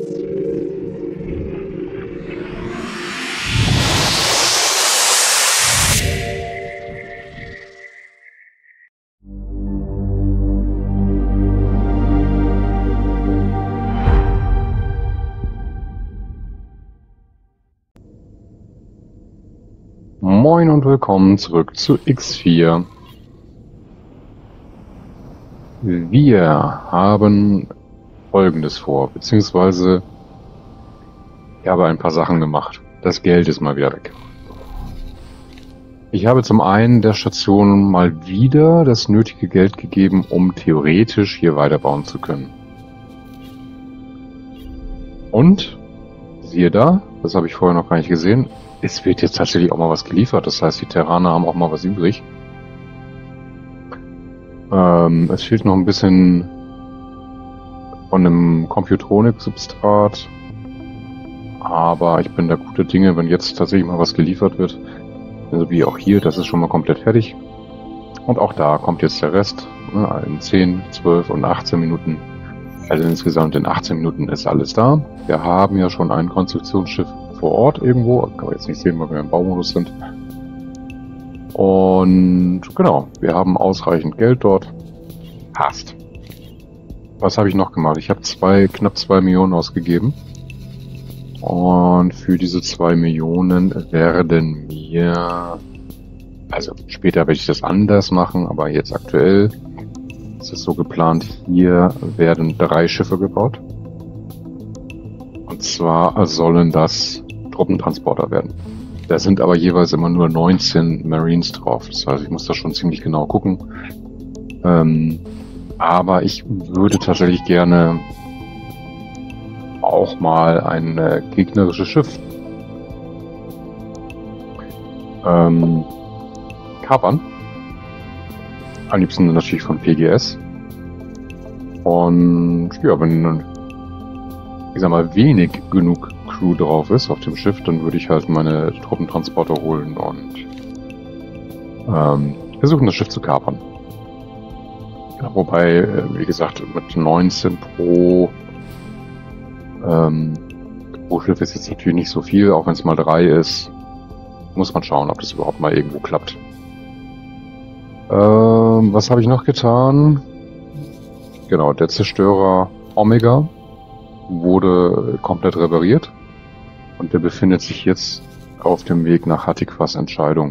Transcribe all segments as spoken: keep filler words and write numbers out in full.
Moin und willkommen zurück zu X vier. Wir haben Folgendes vor, beziehungsweise ich habe ein paar Sachen gemacht. Das Geld ist mal wieder weg. Ich habe zum einen der Station mal wieder das nötige Geld gegeben, um theoretisch hier weiterbauen zu können. Und, siehe da, das habe ich vorher noch gar nicht gesehen, es wird jetzt tatsächlich auch mal was geliefert. Das heißt, die Terraner haben auch mal was übrig. Ähm, es fehlt noch ein bisschen von einem Computronik-Substrat. Aber ich bin da gute Dinge, wenn jetzt tatsächlich mal was geliefert wird. Also wie auch hier, das ist schon mal komplett fertig. Und auch da kommt jetzt der Rest. Ne, in zehn, zwölf und achtzehn Minuten. Also insgesamt in achtzehn Minuten ist alles da. Wir haben ja schon ein Konstruktionsschiff vor Ort irgendwo. Kann man jetzt nicht sehen, weil wir im Baumodus sind. Und genau, wir haben ausreichend Geld dort. Passt. Was habe ich noch gemacht? Ich habe zwei, knapp zwei Millionen ausgegeben. Und für diese zwei Millionen werden mir, also später werde ich das anders machen, aber jetzt aktuell ist es so geplant, hier werden drei Schiffe gebaut. Und zwar sollen das Truppentransporter werden. Da sind aber jeweils immer nur neunzehn Marines drauf. Das heißt, ich muss da schon ziemlich genau gucken. Ähm, aber ich würde tatsächlich gerne auch mal ein äh, gegnerisches Schiff ähm, kapern. Am liebsten natürlich von P G S. Und ja, wenn ich sag mal wenig genug Crew drauf ist auf dem Schiff, dann würde ich halt meine Truppentransporter holen und ähm, versuchen, das Schiff zu kapern. Ja, wobei, wie gesagt, mit neunzehn pro, ähm, pro Schiff ist jetzt natürlich nicht so viel, auch wenn es mal drei ist. Muss man schauen, ob das überhaupt mal irgendwo klappt. Ähm, was habe ich noch getan? Genau, der Zerstörer Omega wurde komplett repariert. Und der befindet sich jetzt auf dem Weg nach Hatikvas Entscheidung.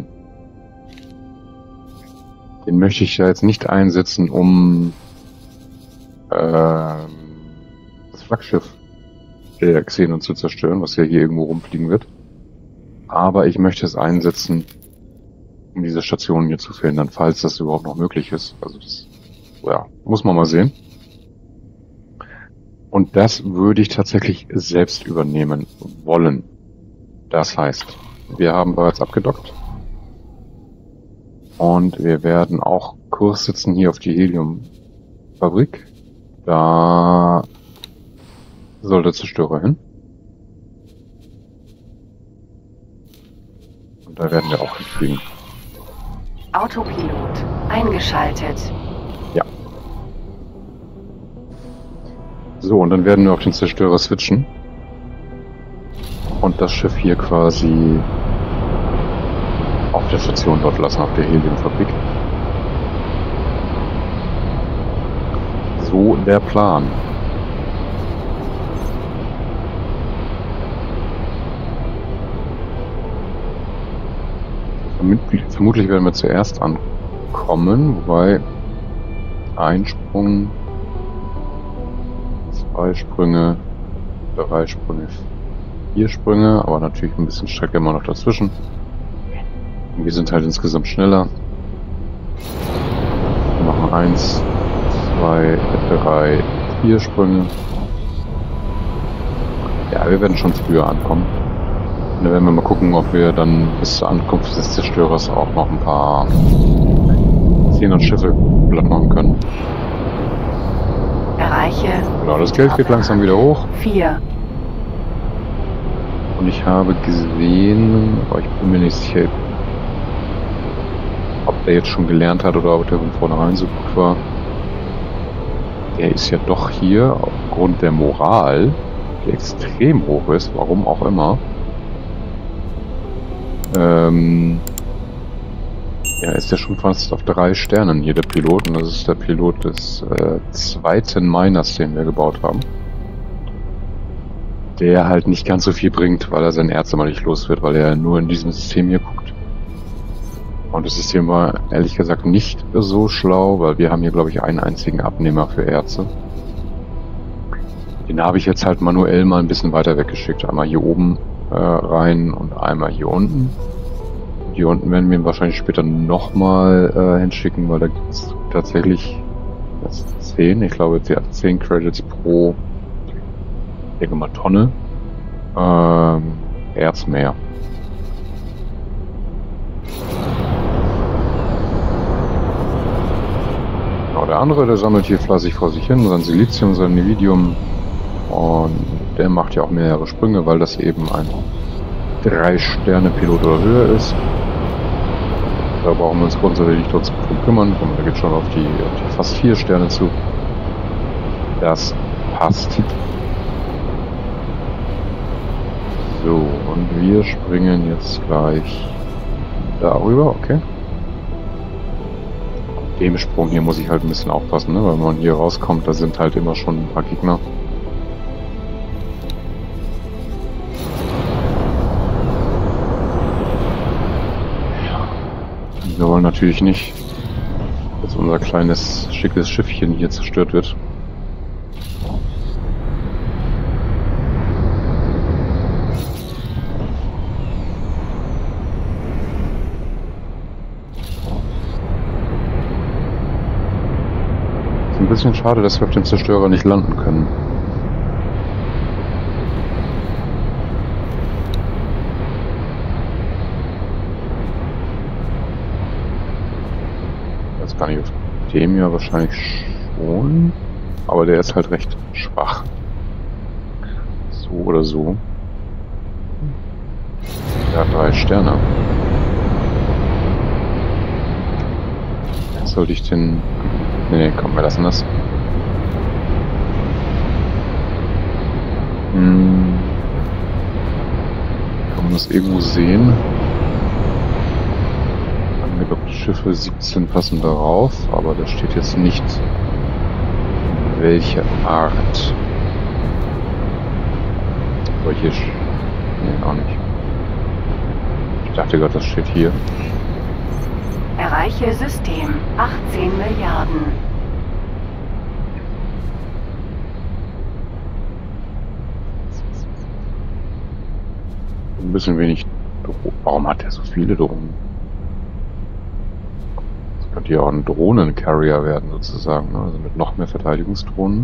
Den möchte ich ja jetzt nicht einsetzen, um äh, das Flaggschiff der Xenon zu zerstören, was ja hier irgendwo rumfliegen wird. Aber ich möchte es einsetzen, um diese Station hier zu verhindern, falls das überhaupt noch möglich ist. Also das, ja, muss man mal sehen. Und das würde ich tatsächlich selbst übernehmen wollen. Das heißt, wir haben bereits abgedockt. Und wir werden auch Kurs setzen hier auf die Heliumfabrik. Da soll der Zerstörer hin. Und da werden wir auch hinfliegen. Autopilot eingeschaltet. Ja. So, und dann werden wir auf den Zerstörer switchen. Und das Schiff hier quasi auf der Station dort lassen, auf der Heliumfabrik. So der Plan. Vermutlich werden wir zuerst ankommen, wobei ein Sprung, zwei Sprünge, drei Sprünge, vier Sprünge, aber natürlich ein bisschen Strecke immer noch dazwischen. Und wir sind halt insgesamt schneller. Wir machen eins, zwei, drei, vier Sprünge. Ja, wir werden schon früher ankommen. Und dann werden wir mal gucken, ob wir dann bis zur Ankunft des Zerstörers auch noch ein paar Xenon-Schiffe platt machen können. Erreiche. Genau, das Geld geht langsam wieder hoch. Vier. Und ich habe gesehen, aber ich bin mir nicht sicher, ob der jetzt schon gelernt hat oder ob der von vornherein so gut war. Der ist ja doch hier aufgrund der Moral die extrem hoch ist, warum auch immer. Ähm, ja, ist ja schon fast auf drei Sternen hier der Pilot, und das ist der Pilot des äh, zweiten Miners, den wir gebaut haben. Der halt nicht ganz so viel bringt, weil er sein Erz immer nicht los wird, weil er nur in diesem System hier guckt. Und das System war ehrlich gesagt nicht so schlau, weil wir haben hier, glaube ich, einen einzigen Abnehmer für Erze. Den habe ich jetzt halt manuell mal ein bisschen weiter weggeschickt. Einmal hier oben äh, rein und einmal hier unten. Hier unten werden wir ihn wahrscheinlich später nochmal äh, hinschicken, weil da gibt es tatsächlich zehn, ich glaube, sie hat zehn Credits pro, ich denke mal, Tonne ähm, Erz mehr. Genau, der andere, der sammelt hier fleißig vor sich hin, sein Silizium, sein Iridium, und der macht ja auch mehrere Sprünge, weil das eben ein drei Sterne Pilot oder höher ist. Da brauchen wir uns grundsätzlich nicht trotzdem drum kümmern. Komm, da geht schon auf die, auf die fast vier Sterne zu. Das passt. So, und wir springen jetzt gleich darüber, okay. Auf dem Sprung hier muss ich halt ein bisschen aufpassen, ne? Weil wenn man hier rauskommt, da sind halt immer schon ein paar Gegner. Wir wollen natürlich nicht, dass unser kleines, schickes Schiffchen hier zerstört wird. Ist ein bisschen schade, dass wir auf dem Zerstörer nicht landen können. Gar nicht, auf dem ja wahrscheinlich schon, aber der ist halt recht schwach. So oder so. Der hat drei Sterne. Jetzt sollte ich den... Nee, komm, wir lassen das. Hm. Kann man das irgendwo sehen? Schiffe siebzehn passen darauf, aber da steht jetzt nicht, welche Art. Solche Sch nee, auch nicht. Ich dachte gerade, das steht hier. Erreiche System achtzehn Milliarden. Ein bisschen wenig. Warum hat er so viele Drohnen? Könnte ja auch ein Drohnen-Carrier werden, sozusagen, ne? Also mit noch mehr Verteidigungsdrohnen.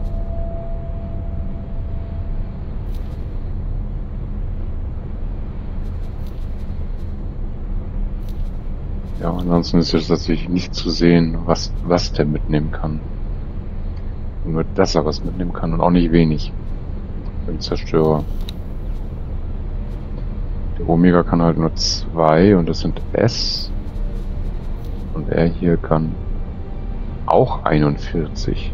Ja, ansonsten ist es tatsächlich nicht zu sehen, was, was der mitnehmen kann. Nur, dass er was mitnehmen kann und auch nicht wenig. Für den Zerstörer. Der Omega kann halt nur zwei und das sind S. Und er hier kann auch einundvierzig.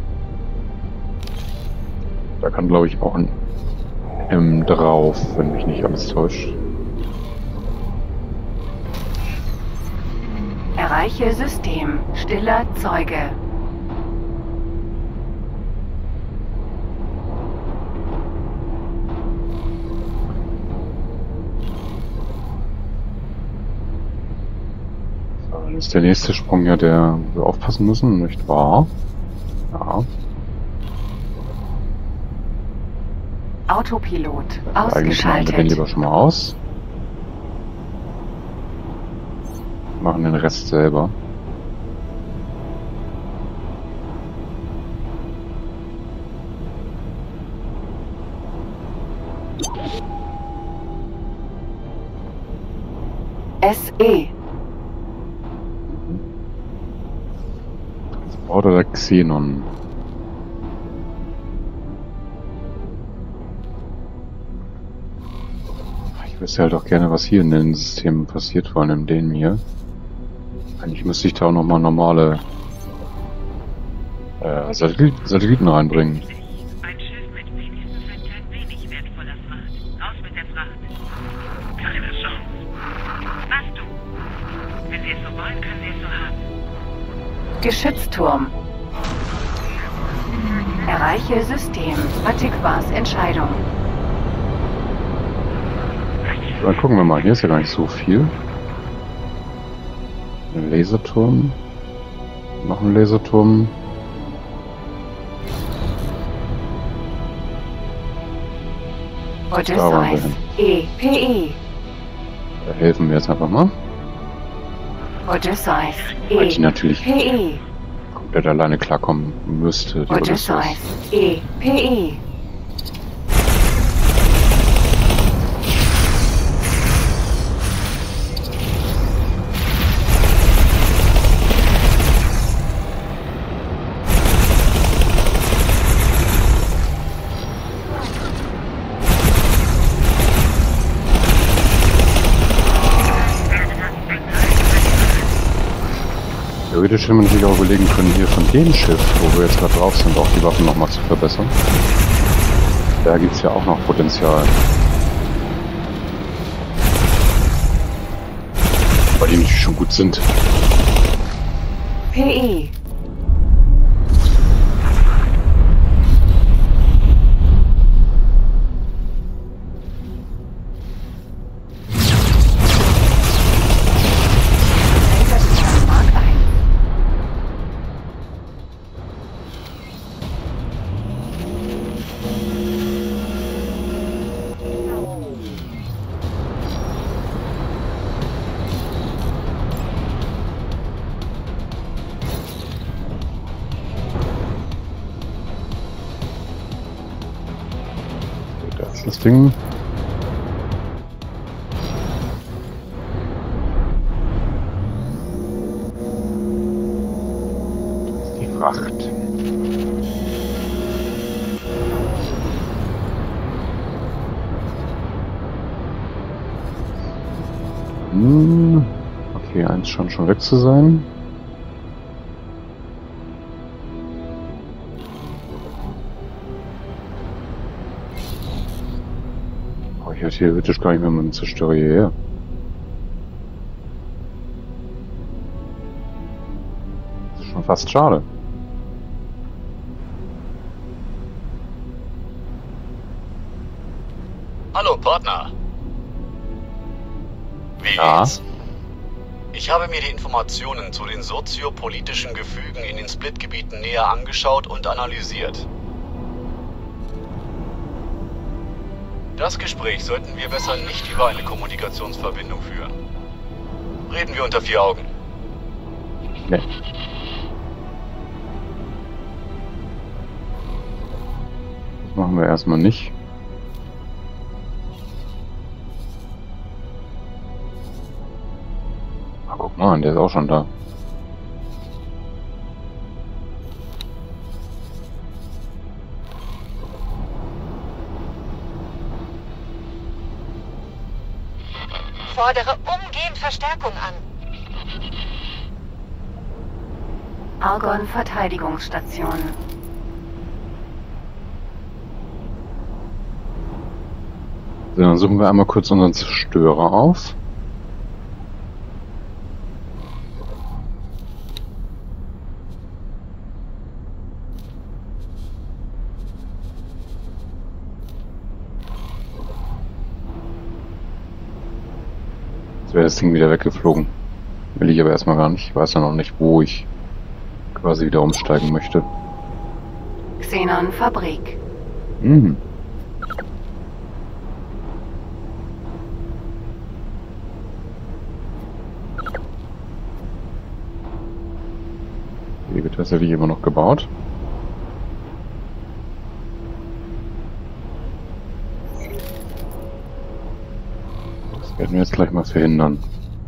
Da kann, glaube ich, auch ein M drauf, wenn mich nicht alles täuscht. Erreiche System stiller Zeuge. Dann ist der nächste Sprung ja der, wo wir aufpassen müssen, nicht wahr? Ja. Autopilot Eigentlich machen wir den lieber schon mal aus. Machen den Rest selber. S E. Oder der Xenon. Ich wüsste halt auch gerne, was hier in den Systemen passiert, vor allem in denen hier. Eigentlich müsste ich da auch nochmal normale äh, Satellit Satelliten reinbringen. Ein Schiff mit wenigstens ein klein wenig Geschützturm. Erreiche System. Atikwas Entscheidung. Dann gucken wir mal. Hier ist ja gar nicht so viel. Ein Laserturm. Noch ein Laserturm. Odysseus. E P E. Da helfen wir jetzt einfach mal. Odysseus. Weil die natürlich P E. komplett alleine klarkommen müsste. Die Odysseus. Odysseus. E P E. Theoretisch hätte man sich auch überlegen können, hier von dem Schiff, wo wir jetzt gerade drauf sind, auch die Waffen nochmal zu verbessern. Da gibt es ja auch noch Potenzial. Weil die natürlich schon gut sind. P E. Das Ding. Das ist die Fracht. Hm. Okay, eins scheint schon weg zu sein. Ich hätte theoretisch gar nicht mehr mit dem Zerstörer hierher. Das ist schon fast schade. Hallo, Partner. Wie Ja. geht's? Ich habe mir die Informationen zu den soziopolitischen Gefügen in den Split-Gebieten näher angeschaut und analysiert. Das Gespräch sollten wir besser nicht über eine Kommunikationsverbindung führen. Reden wir unter vier Augen. Nee. Das machen wir erstmal nicht. Ah, guck mal, der ist auch schon da. Fordere umgehend Verstärkung an. Argon Verteidigungsstation. So, dann suchen wir einmal kurz unseren Zerstörer auf. Jetzt wäre das Ding wieder weggeflogen. Will ich aber erstmal gar nicht. Ich weiß ja noch nicht, wo ich quasi wieder umsteigen möchte. Xenon Fabrik. Mhm. Hier wird tatsächlich immer noch gebaut. Das werden wir jetzt gleich mal verhindern.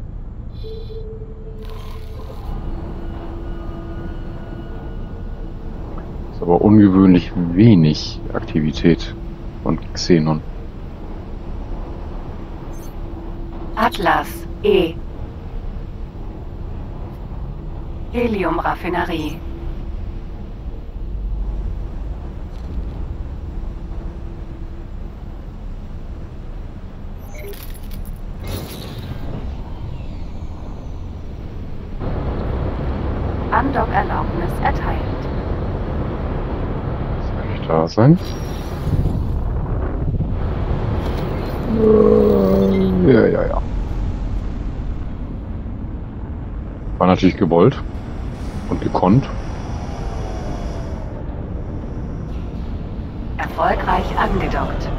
Ist aber ungewöhnlich wenig Aktivität von Xenon. Atlas E. Heliumraffinerie. Andockanlage das sein? Äh, ja, ja, ja. War natürlich gewollt und gekonnt. Erfolgreich angedockt.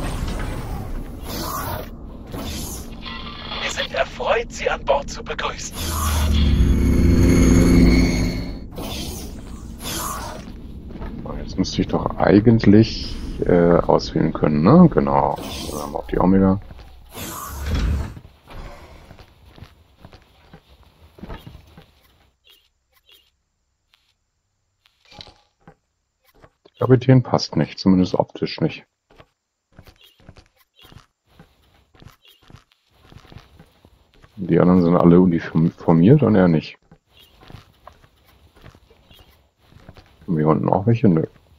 Wir sind erfreut, Sie an Bord zu begrüßen. Jetzt müsste ich doch eigentlich äh, auswählen können, ne? Genau. Dann haben wir auch die Omega. Der Kapitän passt nicht, zumindest optisch nicht. Die anderen sind alle uniformiert und er nicht. Und hier unten auch welche? Nö.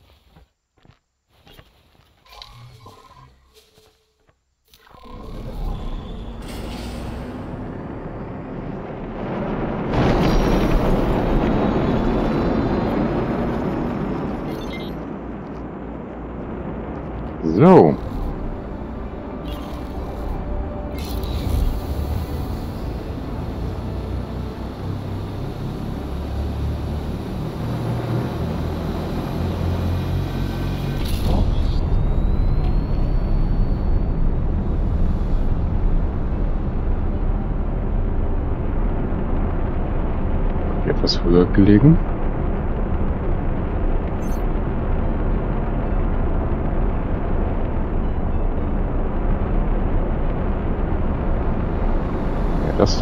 So. Etwas höher gelegen. Ja, das.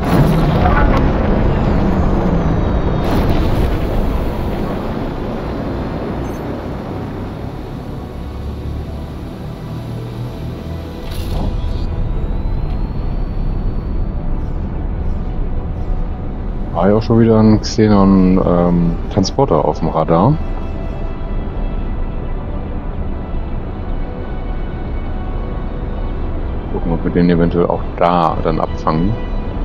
War ja auch schon wieder ein Xenon ähm, Transporter auf dem Radar. Gucken, ob wir den eventuell auch da dann abfangen.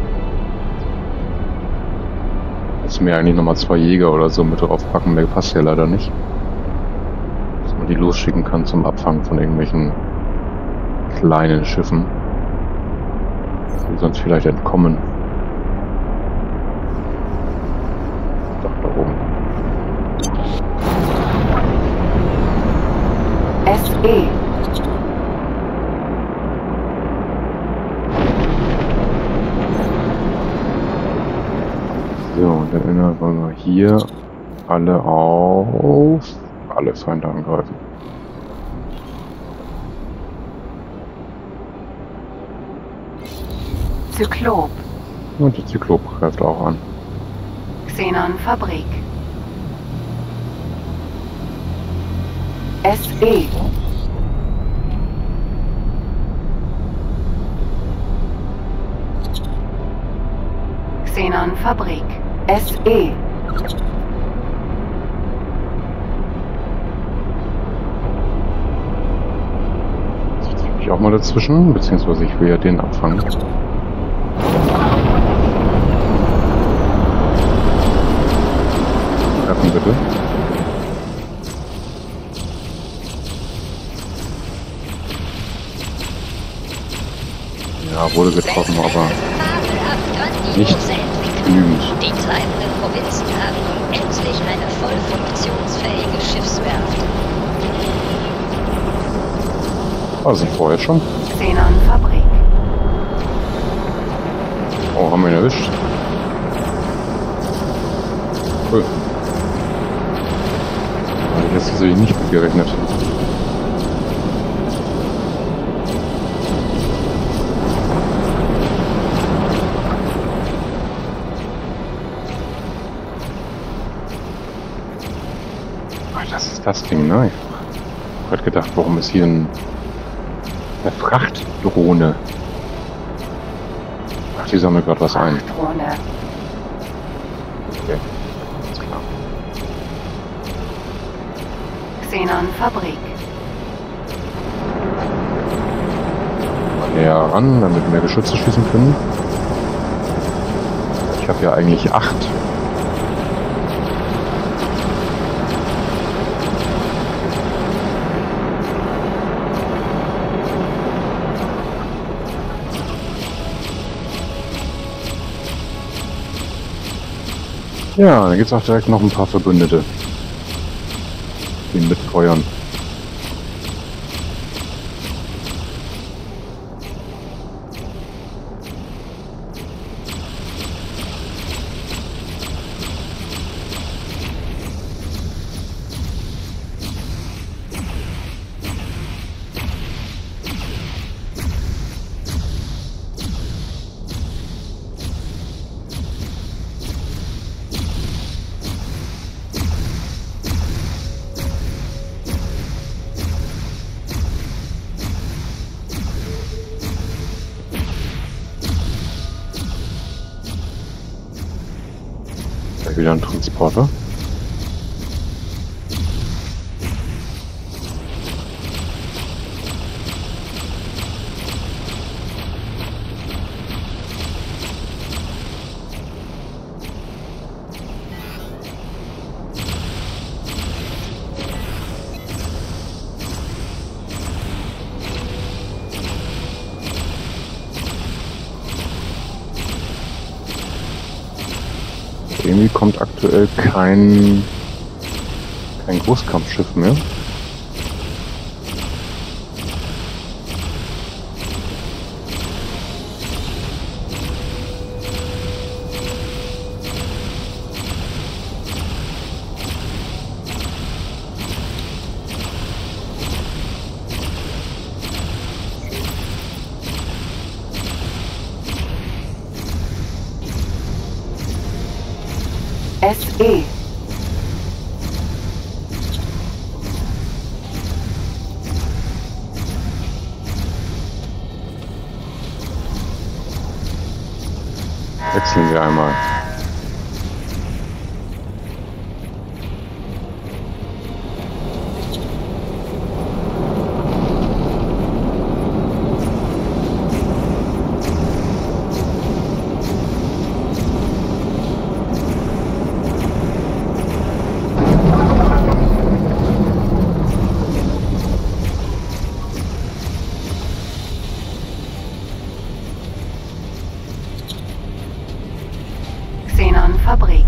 Jetzt mir eigentlich nochmal zwei Jäger oder so mit draufpacken, der passt ja leider nicht. Dass man die losschicken kann zum Abfangen von irgendwelchen kleinen Schiffen, die sonst vielleicht entkommen. Doch, da oben. S E. So, und dann erinnern wir hier alle auf alle Feinde angreifen. Zyklop. Und die Zyklop greift auch an. Xenon Fabrik. S E. Xenon Fabrik. S E. Ich ziehe mich auch mal dazwischen, beziehungsweise ich will ja den abfangen. Treffen bitte. Ja, wurde getroffen, aber nicht genügend. Die treibenden Provinzen haben nun endlich eine voll funktionsfähige Schiffswerft. Also vorher schon. Xenon Fabrik. Oh, haben wir ihn erwischt. Cool. Hatte ich jetzt tatsächlich nicht mit gerechnet. Das ist das Ding, ne? Ich hab grad gedacht, warum ist hier ein, eine Frachtdrohne? Ach, die sammelt gerade was ein. Frachtdrohne. Okay, alles klar. Xenon Fabrik. Mal näher ran, damit wir mehr Geschütze schießen können. Ich habe ja eigentlich acht. Ja, da gibt's auch direkt noch ein paar Verbündete, die mitfeuern. Wieder ein Transporter. Irgendwie kommt aktuell kein, kein Großkampfschiff mehr. S E. Wechseln wir einmal. Xenon-Fabrik.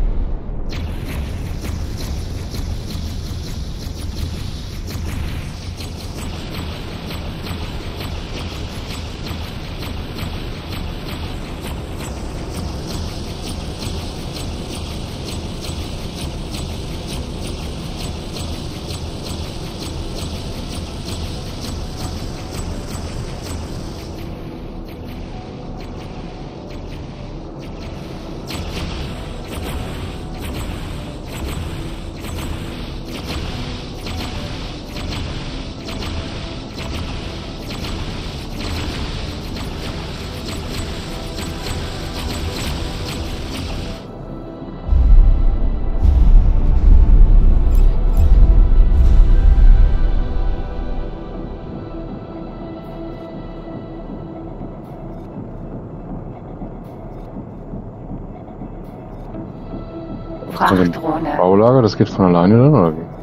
Frachtdrohne. Baulager, das geht von alleine dann, oder wie?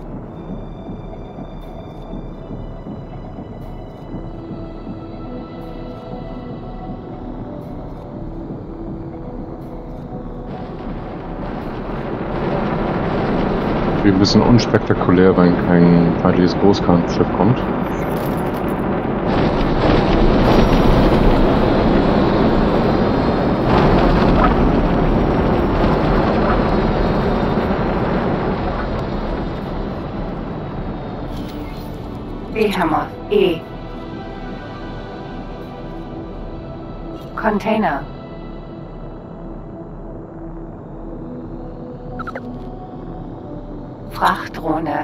Wie ein bisschen unspektakulär, wenn kein feindliches Großkampfschiff kommt. Behemoth. E. Container. Frachtdrohne.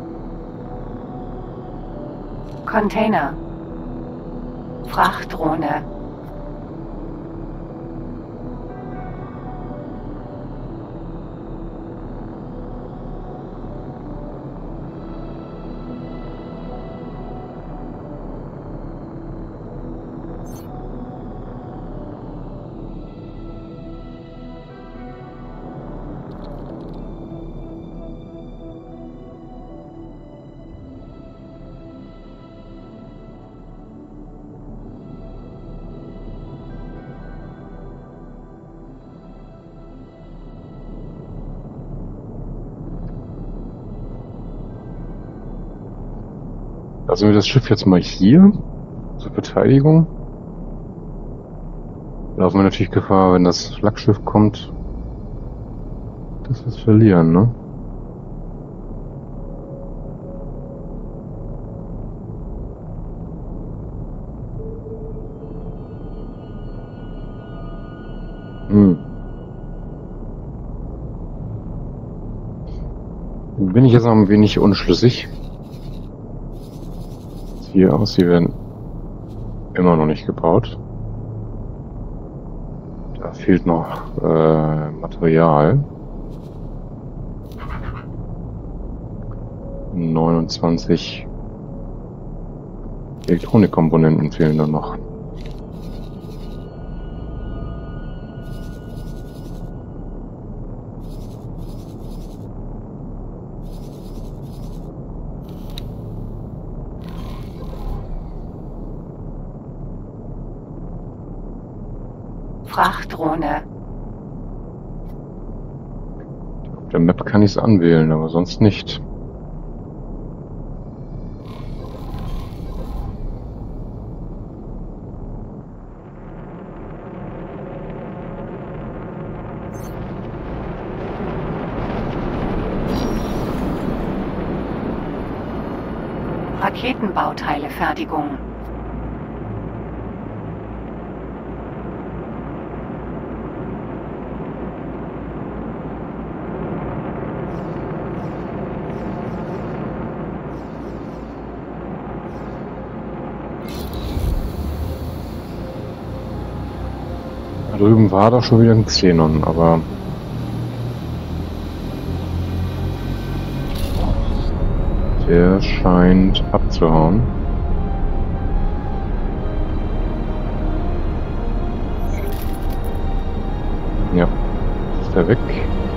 Container. Frachtdrohne. Lassen wir das Schiff jetzt mal hier zur Verteidigung. Laufen wir natürlich Gefahr, wenn das Flaggschiff kommt, dass wir es verlieren, ne? Hm. Bin ich jetzt noch ein wenig unschlüssig. Sieht hier aus, sie werden immer noch nicht gebaut. Da fehlt noch äh, Material. neunundzwanzig Elektronikkomponenten fehlen da noch. Frachtdrohne. Auf der Map kann ich es anwählen, aber sonst nicht. Raketenbauteilefertigung. Da drüben war doch schon wieder ein Xenon, aber der scheint abzuhauen. Ja, ist er weg.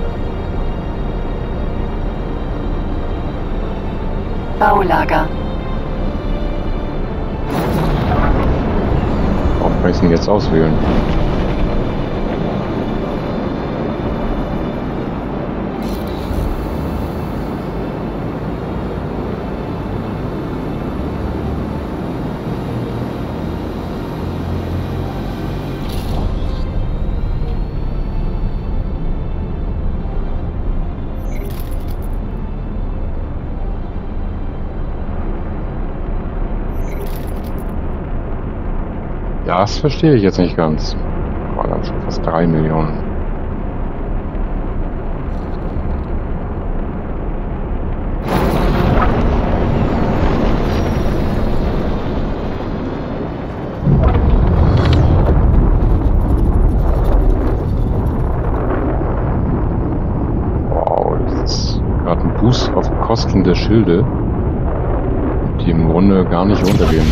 Baulager. Warum kann ich es denn jetzt auswählen? Das verstehe ich jetzt nicht ganz. War dann schon fast drei Millionen. Wow, das ist gerade ein Boost auf Kosten der Schilde, die im Grunde gar nicht runtergehen.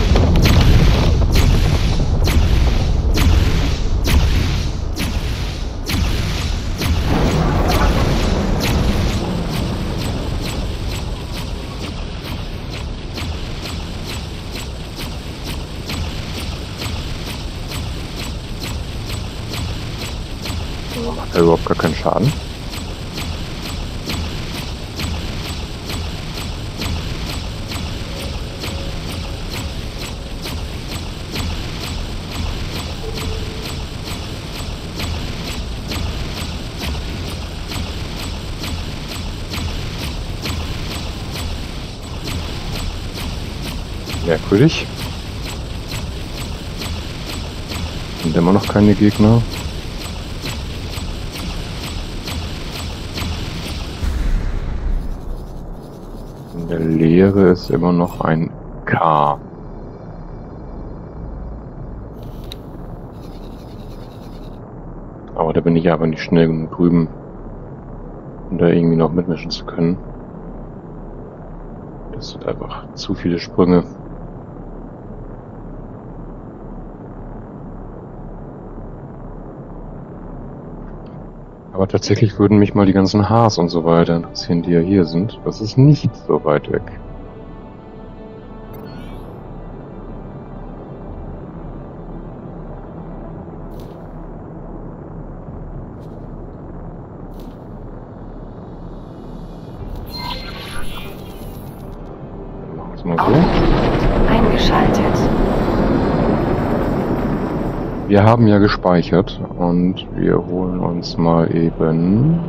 Macht er überhaupt gar keinen Schaden? Merkwürdig. Sind immer noch keine Gegner. In der Leere ist immer noch ein K. Aber da bin ich aber nicht schnell genug drüben, um da irgendwie noch mitmischen zu können. Das sind einfach zu viele Sprünge. Aber tatsächlich würden mich mal die ganzen Haars und so weiter interessieren, die ja hier sind. Das ist nicht so weit weg. Dann machen wir es mal so. Wir haben ja gespeichert und wir holen uns mal eben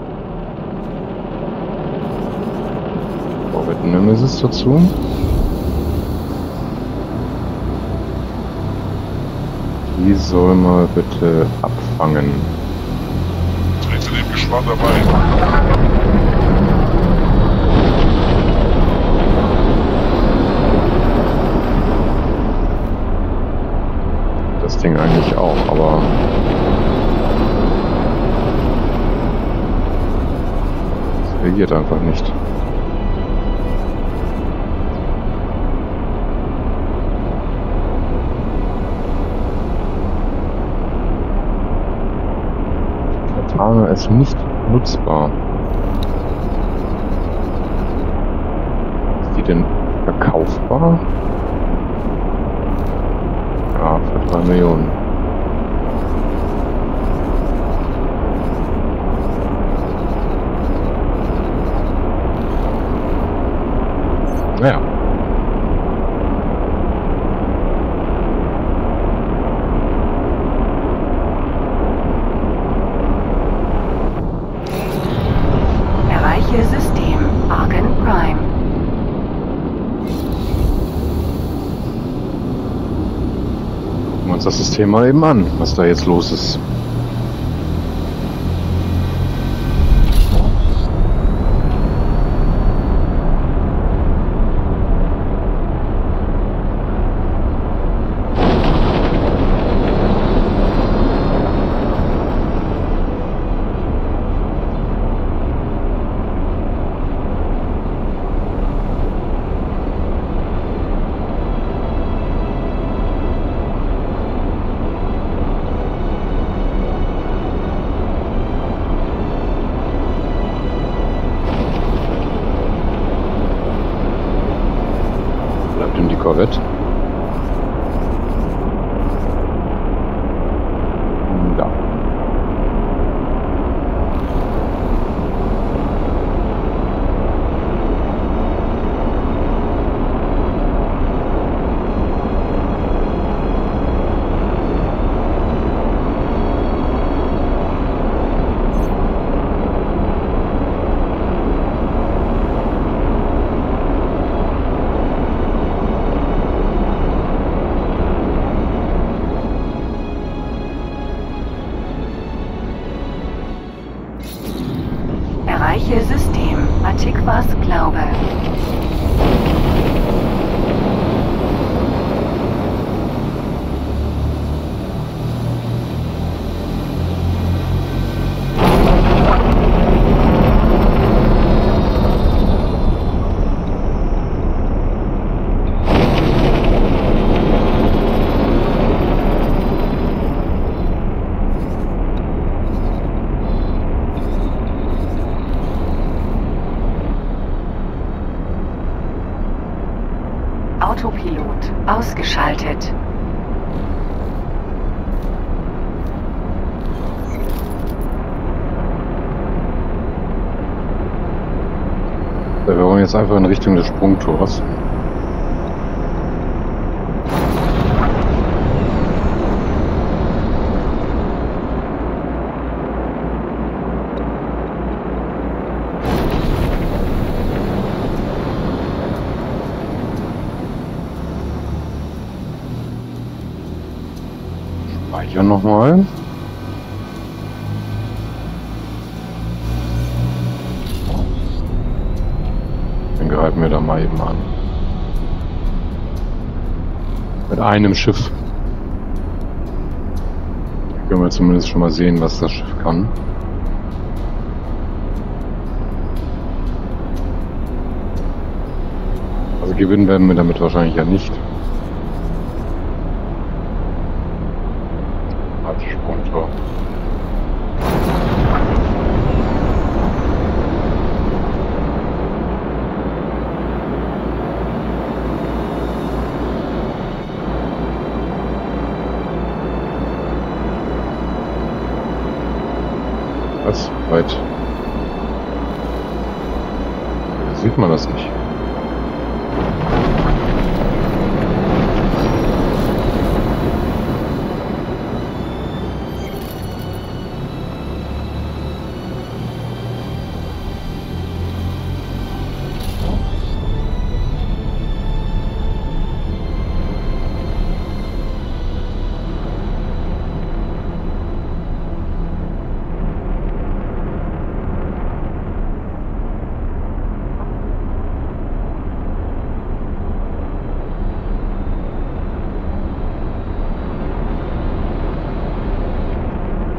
Corvette Nemesis dazu. Die soll mal bitte abfangen. Trete dem Gespann dabei. Das Ding eigentlich auch, aber es reagiert einfach nicht. Katana ist nicht nutzbar. Ist die denn verkaufbar? Ja, für drei Millionen. Naja. Erreiche System Argon Prime. Gucken wir uns das System mal eben an, was da jetzt los ist. Corvette. Da. Erreiche System Antiquas Glaube. Autopilot ausgeschaltet. Wir wollen jetzt einfach in Richtung des Sprungtors. Speichern nochmal. Dann greifen wir da mal eben an. Mit einem Schiff. Hier können wir zumindest schon mal sehen, was das Schiff kann. Also gewinnen werden wir damit wahrscheinlich ja nicht. Als Sprungtor. Was? Weit. Sieht man das nicht?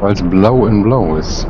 Weil es blau in blau ist.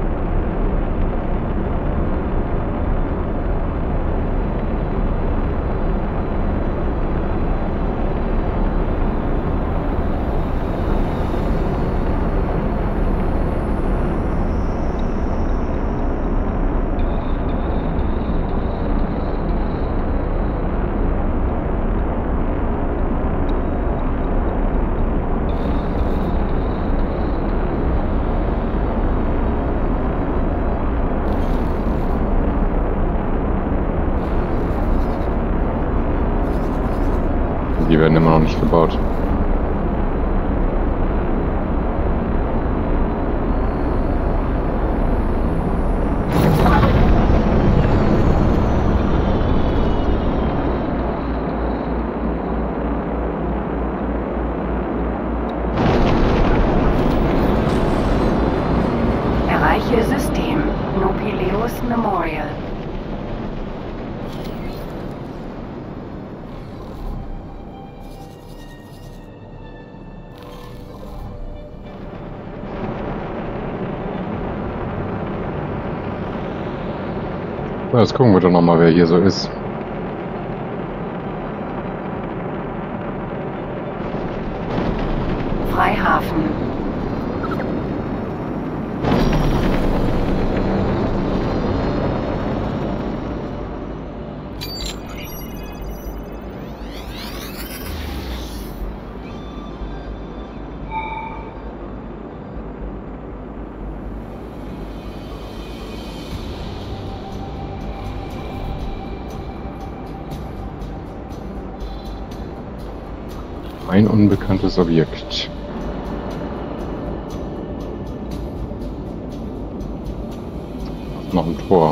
Die werden immer noch nicht gebaut. Erreiche System Nopileus Memorial. Na, jetzt gucken wir doch nochmal, wer hier so ist. Freihafen. Ein unbekanntes Objekt. Noch ein Tor.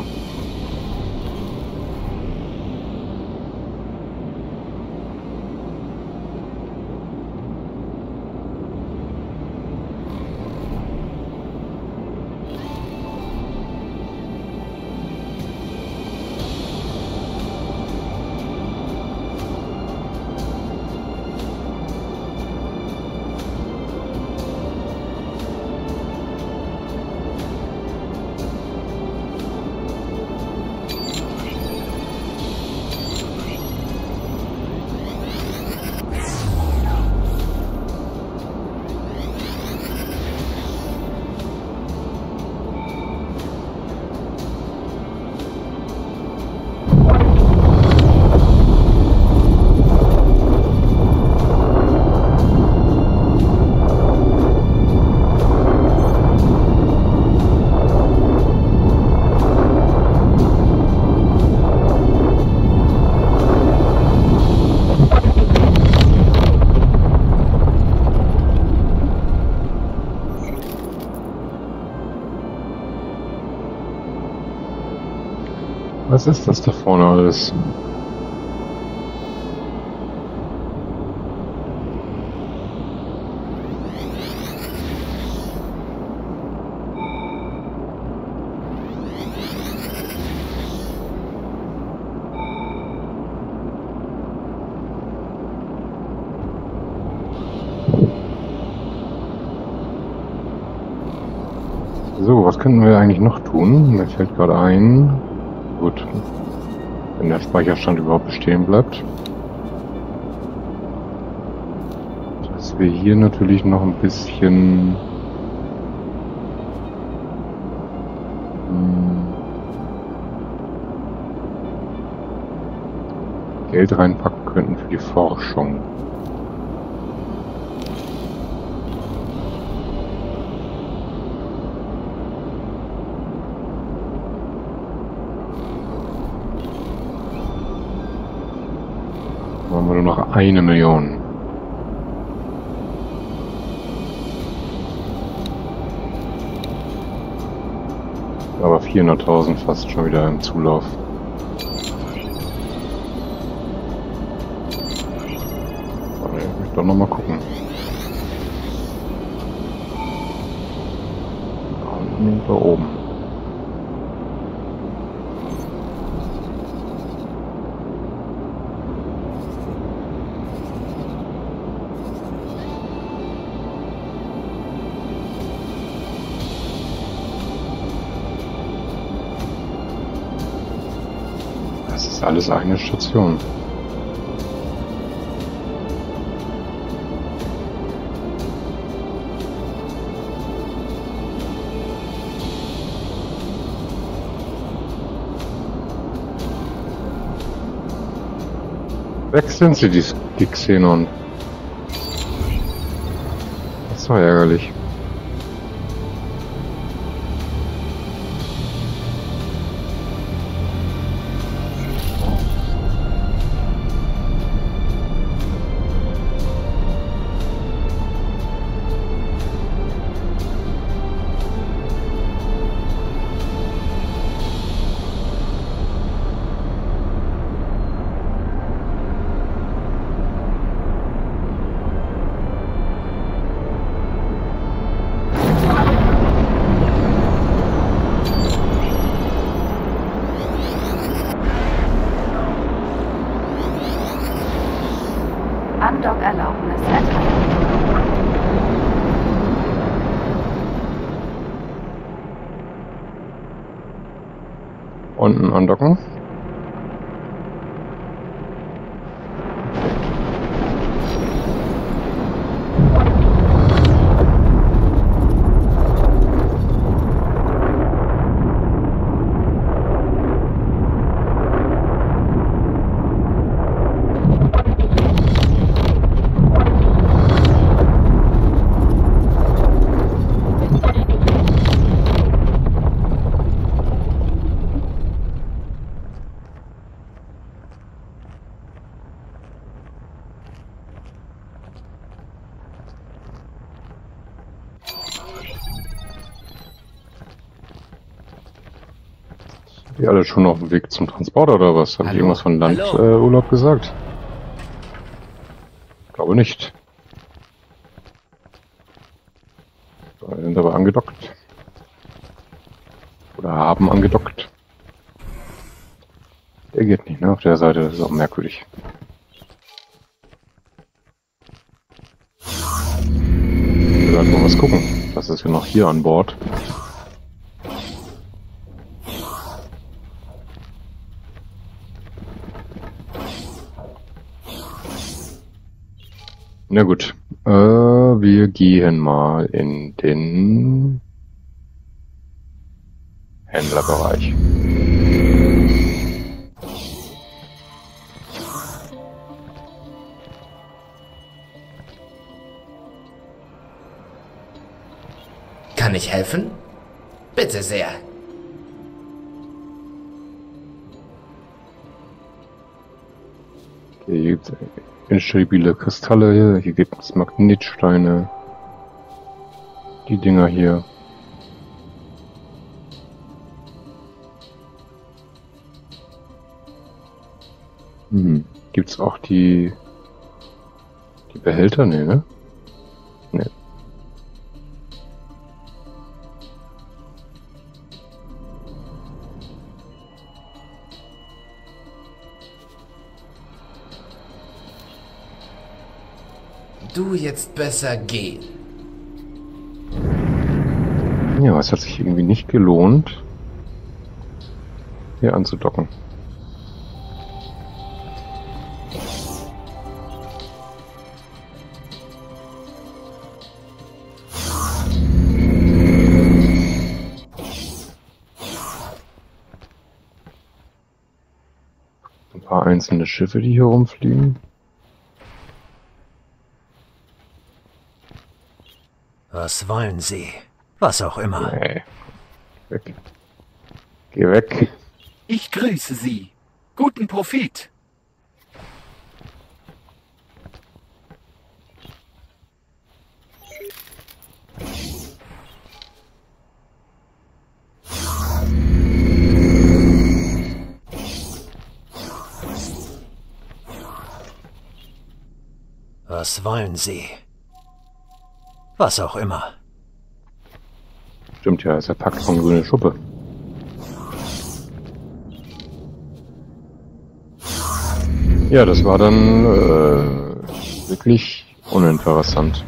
Was ist das da vorne alles? So, was könnten wir eigentlich noch tun? Mir fällt gerade ein. Gut, wenn der Speicherstand überhaupt bestehen bleibt. Dass wir hier natürlich noch ein bisschen hm, Geld reinpacken könnten für die Forschung. Haben wir nur noch eine Million. Aber vierhunderttausend fast schon wieder im Zulauf. Aber ich möchte doch noch mal gucken. Da unten und da oben. alles eine Station. Weg sind sie, die, die Xenon. Das war ärgerlich. Andockerlaubnis erteilt. Unten andocken. Die alle schon auf dem Weg zum Transporter oder was? Habe ich irgendwas von Landurlaub äh, Urlaub gesagt? Glaube nicht. Wir sind aber angedockt. Oder haben angedockt. Der geht nicht, ne? Auf der Seite, das ist auch merkwürdig. Ich will halt mal was gucken. Was ist denn noch hier an Bord? Na gut, äh, wir gehen mal in den Händlerbereich. Kann ich helfen? Bitte sehr. Hier gibt es instabile Kristalle, hier, hier gibt es Magnetsteine. Die Dinger hier. Hm. Gibt es auch die die Behälter? Nee, ne? Nee. Du jetzt besser gehen. Ja, es hat sich irgendwie nicht gelohnt, hier anzudocken. Ein paar einzelne Schiffe, die hier rumfliegen. Was wollen Sie? Was auch immer. Nee. Weg. Geh weg. Ich grüße Sie. Guten Profit. Was wollen Sie? Was auch immer. Stimmt ja, ist er packt von grüne Schuppe. Ja, das war dann äh, wirklich uninteressant.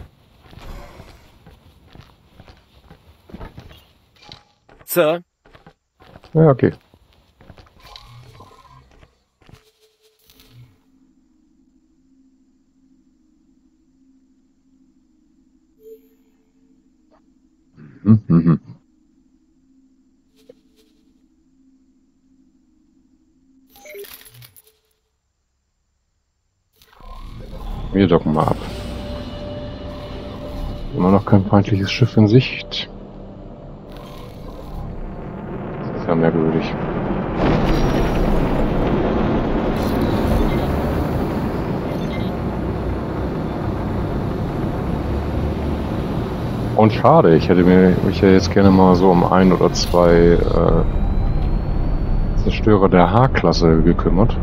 Sir, Ja, okay. Mhm, mhm. Wir docken mal ab. Immer noch kein feindliches Schiff in Sicht. Das ist ja merkwürdig. Und schade, ich hätte mir mich ja jetzt gerne mal so um ein oder zwei äh, Zerstörer der H-Klasse gekümmert.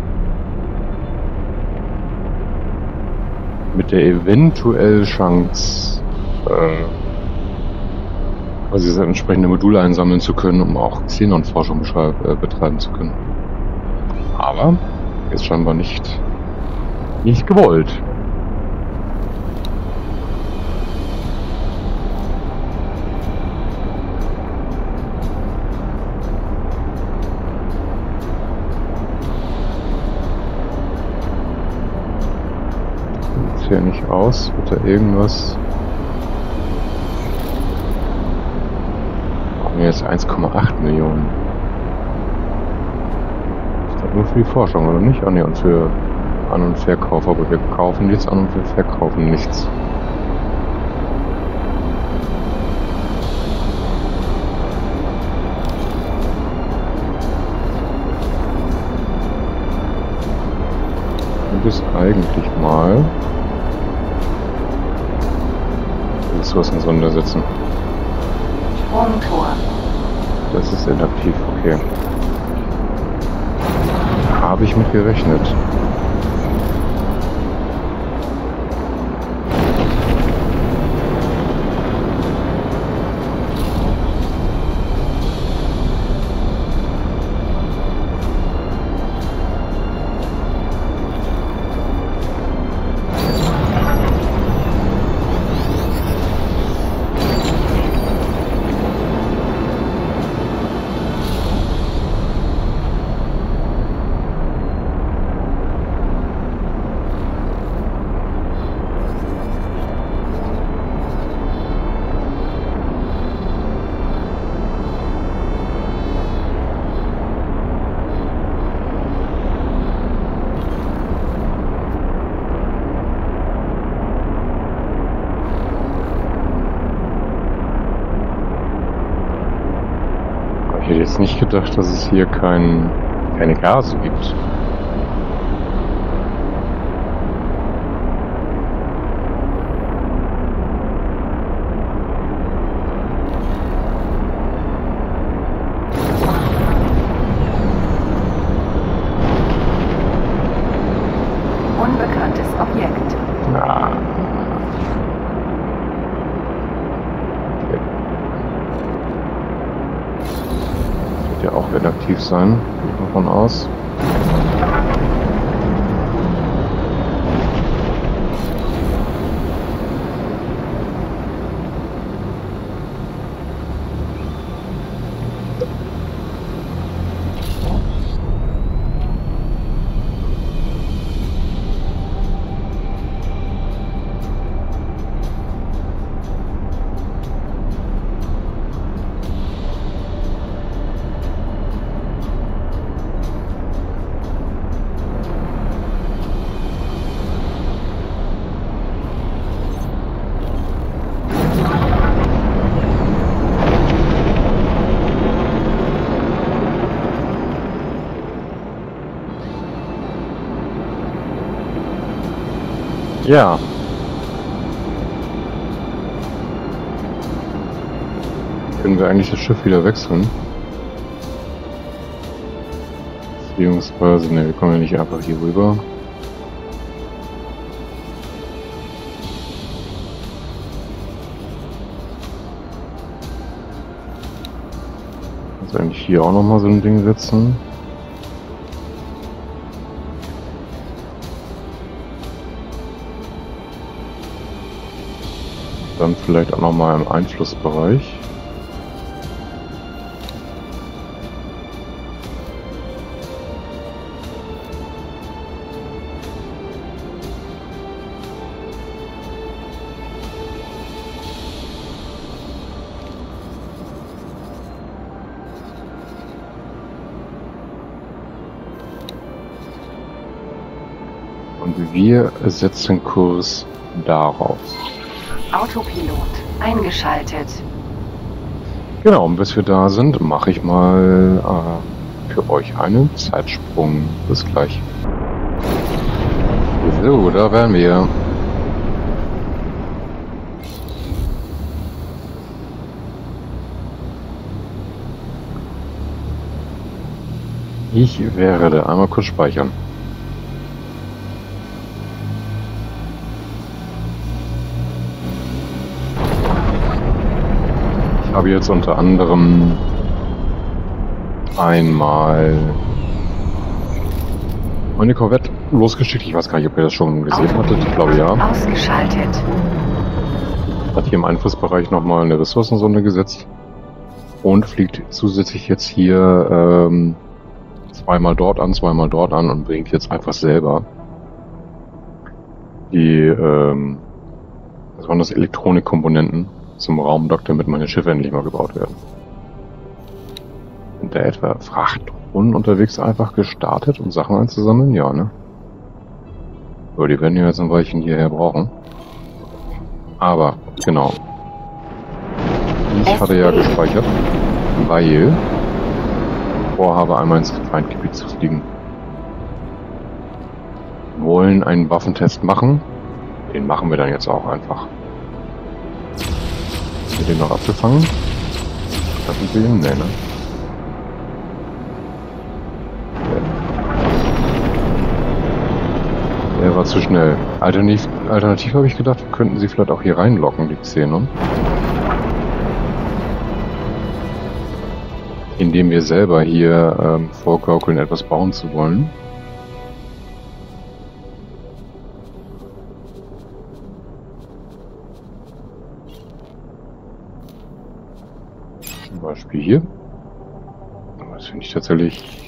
Mit der eventuell Chance, äh, quasi das entsprechende Modul einsammeln zu können, um auch Xenon-Forschung äh, betreiben zu können. Aber ist scheinbar nicht, nicht gewollt. Hier nicht aus, wird da irgendwas. Brauchen wir jetzt eins Komma acht Millionen. Ist das nur für die Forschung, oder nicht? Ah ne, und für An- und Verkauf, aber wir kaufen nichts an und wir verkaufen nichts. Du bist eigentlich mal Ressourcensonder setzen. Sprungtor. Das ist inaktiv, okay. Habe ich mit gerechnet. Ich hätte jetzt nicht gedacht, dass es hier kein, keine Gase gibt. Unbekanntes Objekt. Ah. Ja, auch wird aktiv sein, gehe ich davon aus. Ja. Können wir eigentlich das Schiff wieder wechseln? Beziehungsweise, ne, wir kommen ja nicht einfach hier rüber. Also eigentlich hier auch nochmal so ein Ding setzen. Dann vielleicht auch nochmal im Einflussbereich. Und wir setzen Kurs darauf. Autopilot eingeschaltet. Genau, und bis wir da sind, mache ich mal äh, für euch einen Zeitsprung. Bis gleich. So, da wären wir. Ich werde einmal kurz speichern. Ich habe jetzt unter anderem einmal meine Corvette losgeschickt. Ich weiß gar nicht, ob ihr das schon gesehen hattet. Ich glaube ja. Ausgeschaltet. Hat hier im Einflussbereich nochmal eine Ressourcensonde gesetzt und fliegt zusätzlich jetzt hier ähm, zweimal dort an, zweimal dort an und bringt jetzt einfach selber die ähm, was waren das, Elektronikkomponenten zum Raumdock, damit meine Schiffe endlich mal gebaut werden. Sind da etwa Frachtdrohnen unterwegs einfach gestartet, um Sachen einzusammeln? Ja, ne? So, die werden ja jetzt ein Weilchen hierher brauchen. Aber, genau. Ich hatte ja gespeichert, weil ich vorhabe, einmal ins Feindgebiet zu fliegen. Wir wollen einen Waffentest machen. Den machen wir dann jetzt auch einfach. Haben wir den noch abgefangen? Schaffen wir ihn? Nee, ne? Der, der war zu schnell. Alternativ, alternativ habe ich gedacht, wir könnten sie vielleicht auch hier reinlocken, die Xenon. Indem wir selber hier ähm, vorgaukeln, etwas bauen zu wollen. Zum Beispiel hier. Das finde ich tatsächlich,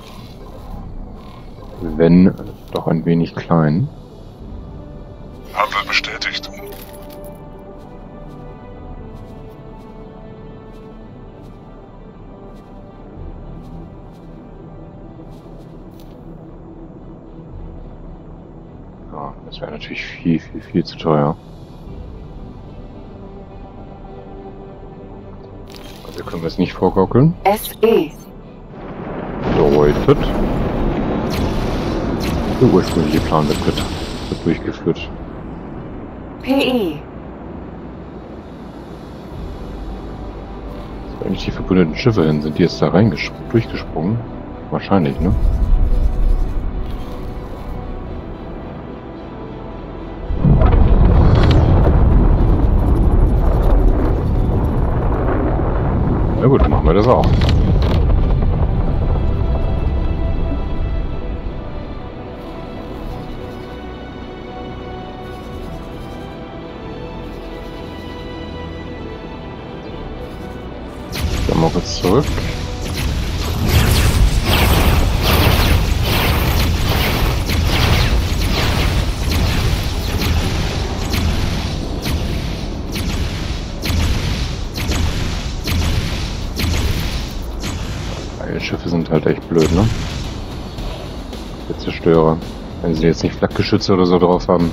wenn doch ein wenig klein. Handel bestätigt. Ja, das wäre natürlich viel, viel, viel zu teuer. Also können wir es nicht vorgaukeln. S E. Bedeutet, der ursprüngliche Plan wird, wird durchgeführt. P E. So, eigentlich die verbündeten Schiffe hin, sind die jetzt da reingesprungen, durchgesprungen? Wahrscheinlich, ne? Na gut, dann machen wir das auch. Dann mal kurz zurück. Die Schiffe sind halt echt blöd, ne? Der Zerstörer. Wenn sie jetzt nicht Flakgeschütze oder so drauf haben.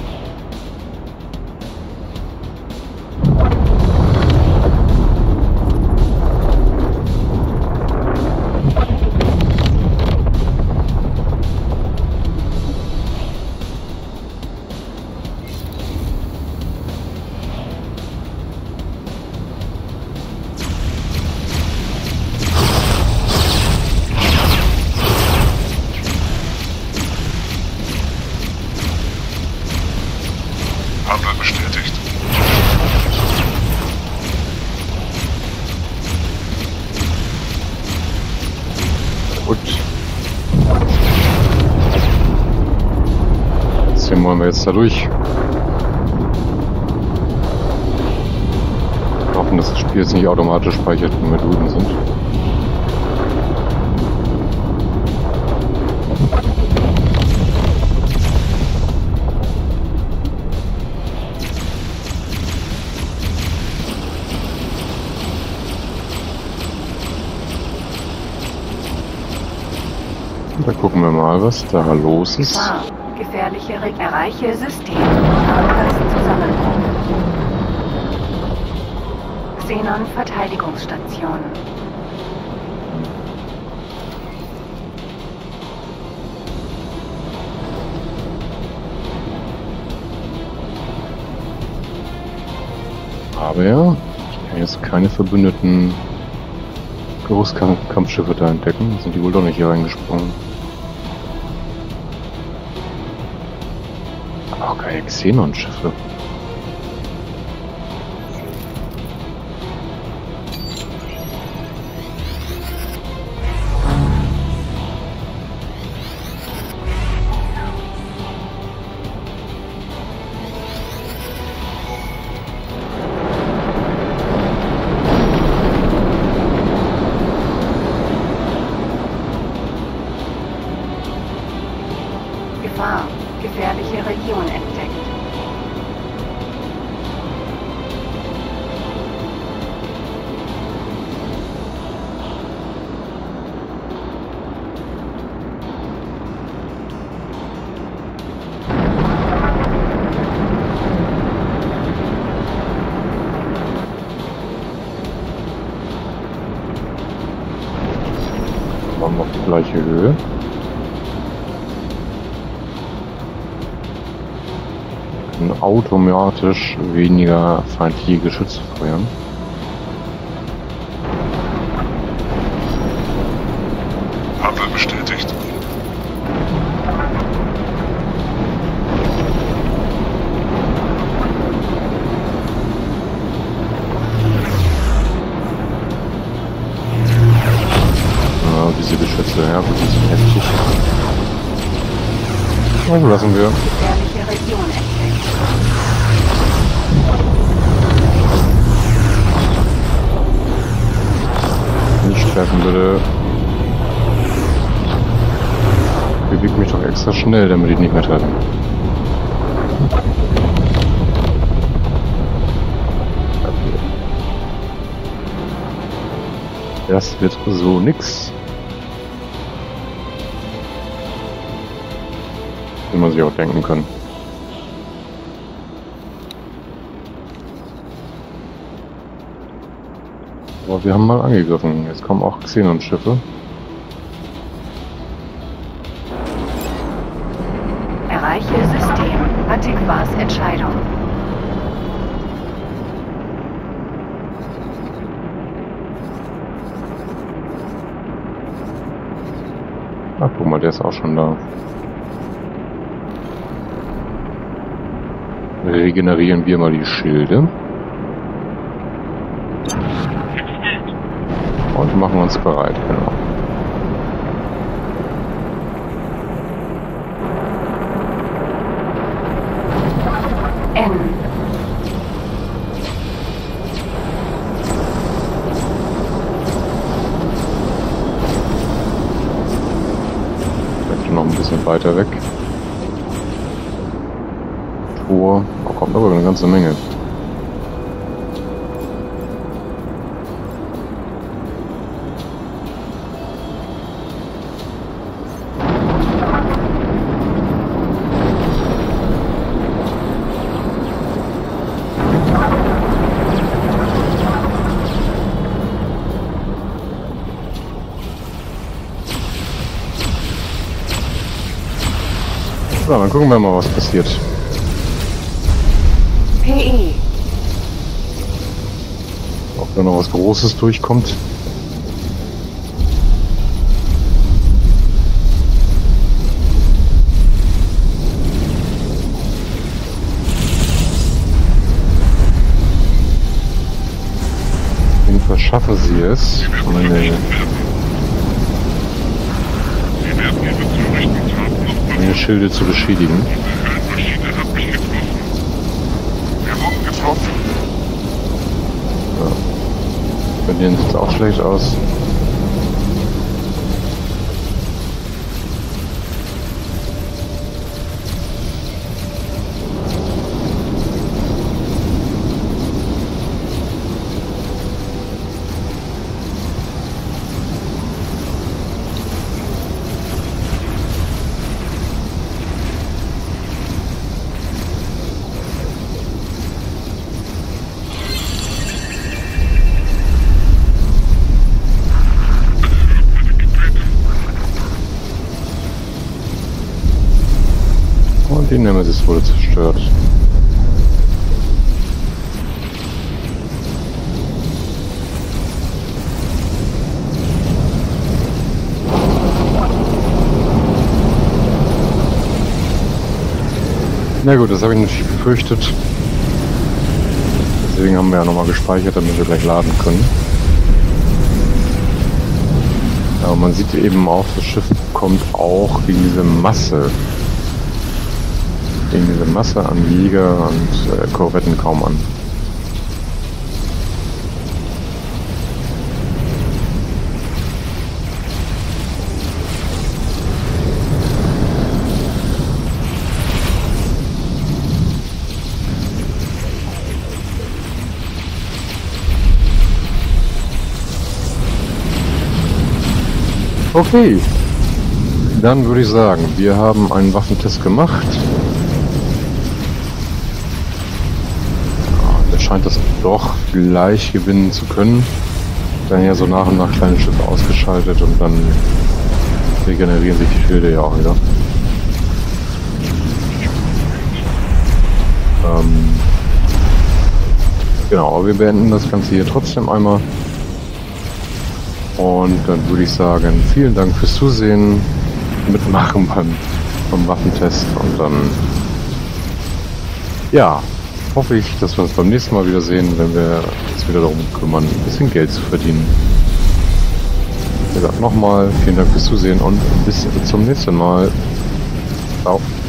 Handel bestätigt. Gut. Deswegen wollen wir jetzt da durch. Wir hoffen, dass das Spiel jetzt nicht automatisch speichert, wenn wir drüben sind. Da gucken wir mal, was da los ist. Gefahr. Gefährliche Re Erreiche System. Nahgleiszusammenbruch. Xenon Verteidigungsstation. Aber ja, ich kann jetzt keine verbündeten Großkampfschiffe da entdecken. Sind die wohl doch nicht hier reingesprungen. Aber auch keine Xenon-Schiffe. Gefahr. Gefährliche Region entdeckt. Waren wir auf die gleiche Höhe. Automatisch weniger feindliche Geschütze feuern. Handel bestätigt. Ja, diese Geschütze, ja, die sind heftig. Also lassen wir. Gefährliche Region entdeckt. Nicht treffen, bitte. Bewegt mich doch extra schnell, damit ich nicht mehr treffen. Okay. Das wird so nix. Wie man sich auch denken kann. Aber wir haben mal angegriffen. Jetzt kommen auch Xenon-Schiffe. Erreiche System. Antiquas Entscheidung. Ach, guck mal, der ist auch schon da. Regenerieren wir mal die Schilde. Und machen uns bereit, genau. N. Vielleicht noch ein bisschen weiter weg. Tor. Oh, kommt aber eine ganze Menge. So, dann gucken wir mal, was passiert. P E. Ob da noch was Großes durchkommt. Auf jeden Fall schaffen sie es, meine Sie werden Ihre zu rechten Taten noch meine Schilde zu beschädigen. Die Maschine hat mich getroffen. Wir wurden getroffen. Ja. Bei denen sieht es auch schlecht aus. Die Nemesis wurde zerstört. Na gut, das habe ich natürlich befürchtet. Deswegen haben wir ja nochmal gespeichert, damit wir gleich laden können. Aber man sieht eben auch, das Schiff kommt auch wegen dieser Masse, wegen dieser Masse an Jäger und äh, Korvetten kaum an. Okay, dann würde ich sagen, wir haben einen Waffentest gemacht. Ja, der scheint das doch gleich gewinnen zu können. Dann ja so nach und nach kleine Schiffe ausgeschaltet und dann regenerieren sich die Schilde ja auch wieder. Ähm, genau, aber wir beenden das Ganze hier trotzdem einmal. Und dann würde ich sagen, vielen Dank fürs Zusehen, mitmachen beim, beim Waffentest und dann, ja, hoffe ich, dass wir uns beim nächsten Mal wiedersehen, wenn wir uns wieder darum kümmern, ein bisschen Geld zu verdienen. Wie gesagt, nochmal vielen Dank fürs Zusehen und bis zum nächsten Mal. Ciao.